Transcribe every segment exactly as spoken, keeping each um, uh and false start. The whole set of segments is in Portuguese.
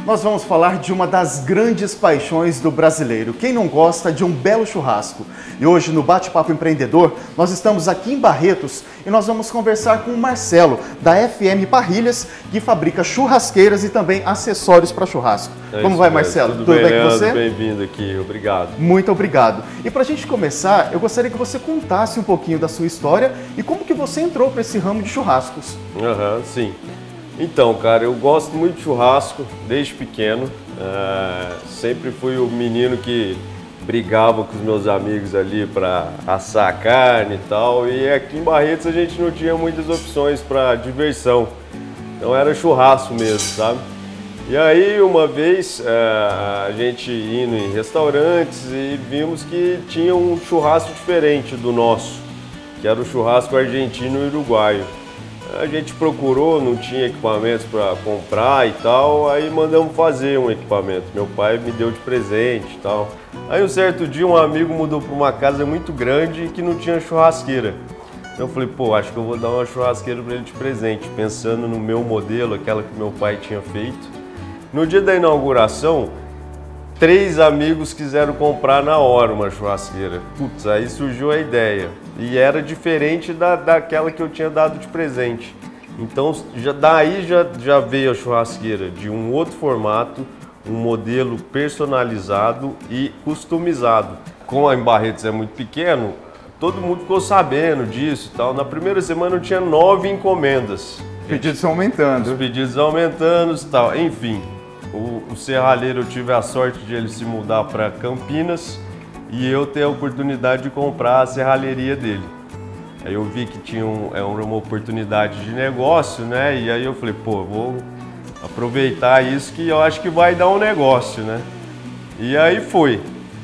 nós vamos falar de uma das grandes paixões do brasileiro. Quem não gosta de um belo churrasco? E hoje, no Bate-Papo Empreendedor, nós estamos aqui em Barretos e nós vamos conversar com o Marcelo, da F M Parrilhas, que fabrica churrasqueiras e também acessórios para churrasco. É Como vai, mesmo. Marcelo? Tudo, Tudo bem, bem com Leandro? você? Bem-vindo aqui, obrigado. Muito obrigado. E para a gente começar, eu gostaria que você contasse um pouquinho da sua história e como que você entrou para esse ramo de churrascos. Aham, sim. Então, cara, eu gosto muito de churrasco desde pequeno. É, sempre fui o menino que brigava com os meus amigos ali para assar carne e tal. E aqui em Barretos a gente não tinha muitas opções para diversão. Então era churrasco mesmo, sabe? E aí, uma vez, é, a gente indo em restaurantes e vimos que tinha um churrasco diferente do nosso, que era o churrasco argentino e uruguaio. A gente procurou, não tinha equipamentos para comprar e tal, aí mandamos fazer um equipamento. Meu pai me deu de presente e tal. Aí um certo dia um amigo mudou para uma casa muito grande que não tinha churrasqueira. Eu falei, pô, acho que eu vou dar uma churrasqueira para ele de presente, pensando no meu modelo, aquela que meu pai tinha feito. No dia da inauguração, três amigos quiseram comprar na hora uma churrasqueira. Putz, aí surgiu a ideia. E era diferente da, daquela que eu tinha dado de presente. Então, já, daí já, já veio a churrasqueira de um outro formato, um modelo personalizado e customizado. Como a em Barretos é muito pequeno, todo mundo ficou sabendo disso e tal. Na primeira semana eu tinha nove encomendas. Os pedidos aumentando. Os pedidos aumentando e tal. Enfim, o, o serralheiro, eu tive a sorte de ele se mudar para Campinas e eu ter a oportunidade de comprar a serralheria dele. Aí eu vi que tinha um, é uma oportunidade de negócio, né? E aí eu falei, pô, vou aproveitar isso que eu acho que vai dar um negócio, né? E aí foi.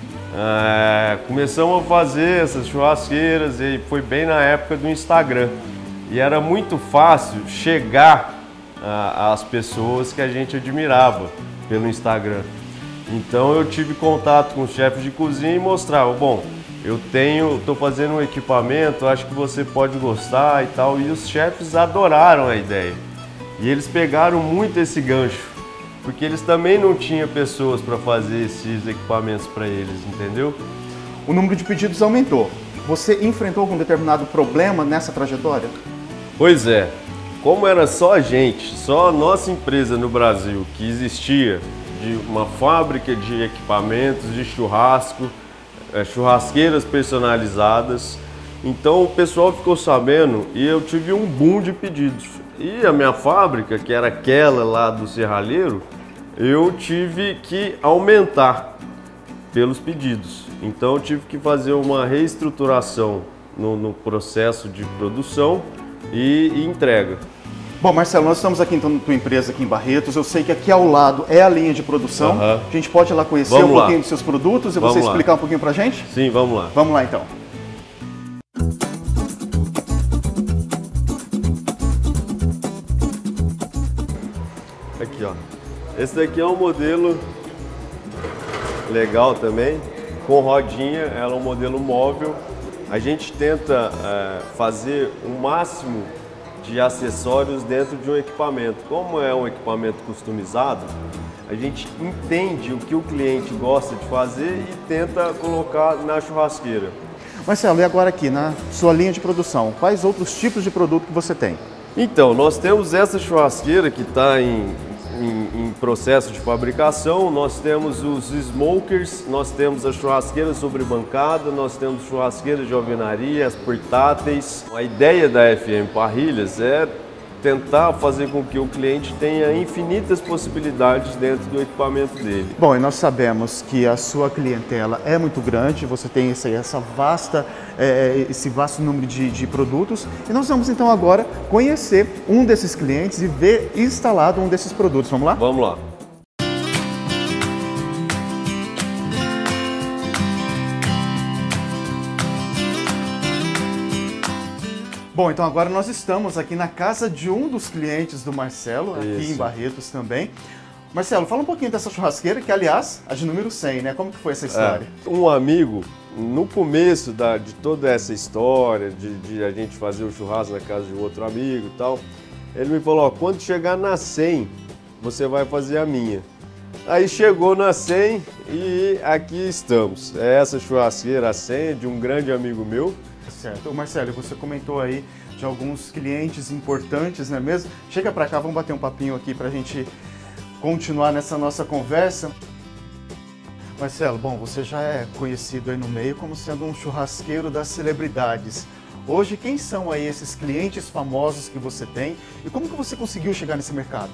É, começamos a fazer essas churrasqueiras e foi bem na época do Instagram. E era muito fácil chegar às pessoas que a gente admirava pelo Instagram. Então eu tive contato com os chefes de cozinha e mostrava, bom, eu tenho, estou fazendo um equipamento, acho que você pode gostar e tal. E os chefes adoraram a ideia. E eles pegaram muito esse gancho, porque eles também não tinham pessoas para fazer esses equipamentos para eles, entendeu? O número de pedidos aumentou. Você enfrentou algum determinado problema nessa trajetória? Pois é. Como era só a gente, só a nossa empresa no Brasil que existia, de uma fábrica de equipamentos de churrasco, é, churrasqueiras personalizadas. Então o pessoal ficou sabendo e eu tive um boom de pedidos. E a minha fábrica, que era aquela lá do serralheiro, eu tive que aumentar pelos pedidos. Então eu tive que fazer uma reestruturação no, no processo de produção e, e entrega. Bom, Marcelo, nós estamos aqui então na tua empresa aqui em Barretos. Eu sei que aqui ao lado é a linha de produção. Uhum. A gente pode ir lá conhecer vamos um pouquinho lá. dos seus produtos e vamos você lá. explicar um pouquinho pra gente? Sim, vamos lá. Vamos lá então. Aqui, ó. Esse daqui é um modelo legal também, com rodinha. Ela é um modelo móvel. A gente tenta é, fazer o máximo de acessórios dentro de um equipamento. Como é um equipamento customizado, a gente entende o que o cliente gosta de fazer e tenta colocar na churrasqueira. Marcelo, e agora aqui na sua linha de produção, quais outros tipos de produto que você tem? Então, nós temos essa churrasqueira que está em, em, em processo de fabricação, nós temos os smokers, nós temos a churrasqueira sobre bancada, nós temos churrasqueiras de alvenaria, as portáteis. A ideia da F M Parrilhas é tentar fazer com que o cliente tenha infinitas possibilidades dentro do equipamento dele. Bom, e nós sabemos que a sua clientela é muito grande, você tem essa, essa vasta, é, esse vasto número de, de produtos, e nós vamos então agora conhecer um desses clientes e ver instalado um desses produtos. Vamos lá? Vamos lá. Bom, então agora nós estamos aqui na casa de um dos clientes do Marcelo, aqui Isso. em Barretos também. Marcelo, fala um pouquinho dessa churrasqueira, que aliás, a de número cem, né? Como que foi essa história? É, um amigo, no começo da, de toda essa história, de, de a gente fazer o churrasco na casa de outro amigo e tal, ele me falou, ó, quando chegar na cem, você vai fazer a minha. Aí chegou na cem e aqui estamos. É essa churrasqueira, a cem, de um grande amigo meu. Certo. Ô Marcelo, você comentou aí de alguns clientes importantes, não é mesmo? Chega pra cá, vamos bater um papinho aqui pra gente continuar nessa nossa conversa. Marcelo, bom, você já é conhecido aí no meio como sendo um churrasqueiro das celebridades. Hoje, quem são aí esses clientes famosos que você tem e como que você conseguiu chegar nesse mercado?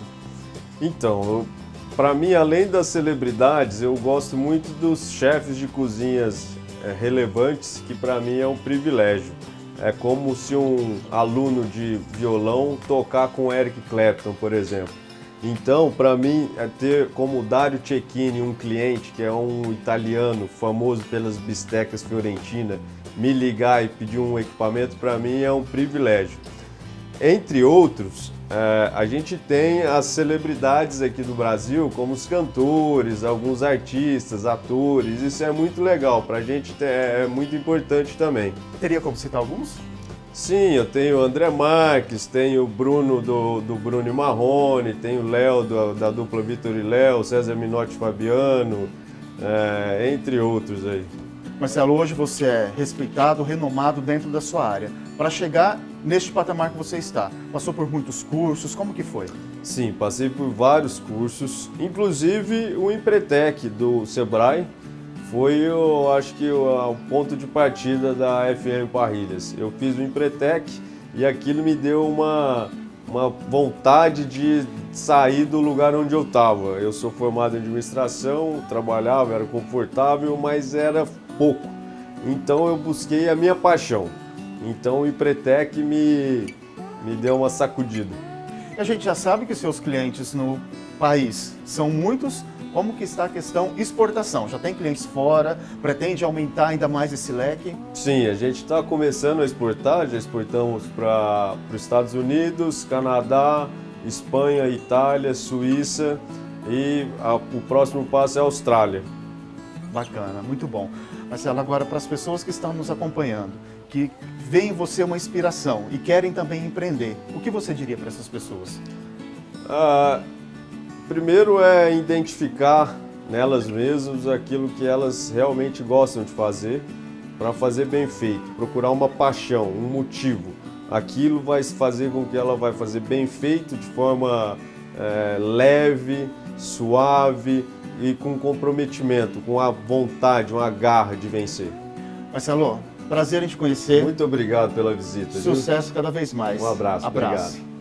Então, para mim, além das celebridades, eu gosto muito dos chefes de cozinhas é, relevantes, que para mim é um privilégio. É como se um aluno de violão tocar com Eric Clapton, por exemplo. Então, para mim, é ter como Dario Cecchini, um cliente que é um italiano famoso pelas bistecas Fiorentina, me ligar e pedir um equipamento, para mim é um privilégio. Entre outros, é, a gente tem as celebridades aqui do Brasil, como os cantores, alguns artistas, atores. Isso é muito legal, para a gente é muito importante também. Teria como citar alguns? Sim, eu tenho o André Marques, tenho o Bruno do, do Bruno e Marrone, tenho o Léo do, da dupla Vitor e Léo, César Minotti e Fabiano, é, entre outros aí. Marcelo, hoje você é respeitado, renomado dentro da sua área. Para chegar neste patamar que você está, passou por muitos cursos, como que foi? Sim, passei por vários cursos, inclusive o Empretec do Sebrae foi, eu acho que, o, o ponto de partida da F M Parrilhas. Eu fiz o Empretec e aquilo me deu uma, uma vontade de sair do lugar onde eu estava. Eu sou formado em administração, trabalhava, era confortável, mas era pouco. Então eu busquei a minha paixão. Então o Empretec me, me deu uma sacudida. A gente já sabe que seus clientes no país são muitos. Como que está a questão exportação? Já tem clientes fora? Pretende aumentar ainda mais esse leque? Sim, a gente está começando a exportar. Já exportamos para os Estados Unidos, Canadá, Espanha, Itália, Suíça e a, o próximo passo é a Austrália. Bacana, muito bom. Marcelo, agora para as pessoas que estão nos acompanhando, que veem em você uma inspiração e querem também empreender, o que você diria para essas pessoas? Ah, primeiro é identificar nelas mesmas aquilo que elas realmente gostam de fazer para fazer bem feito, procurar uma paixão, um motivo. Aquilo vai fazer com que ela vai fazer bem feito de forma é, leve, suave e com comprometimento, com a vontade, uma garra de vencer. Marcelo, prazer em te conhecer. Muito obrigado pela visita. Sucesso viu? Cada vez mais. Um abraço. Abraço. Obrigado.